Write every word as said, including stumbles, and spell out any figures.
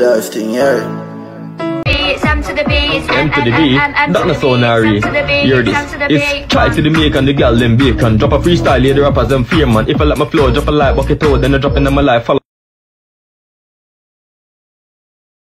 life thing, yeah. Sam to the beat, M to the beat, that not so nary. Hear this, it's try to the make and the gal them bacon. Drop a freestyle, yeah, the rappers them fear man. If I let my flow, drop a light, walk it out, then I drop in my life. Follow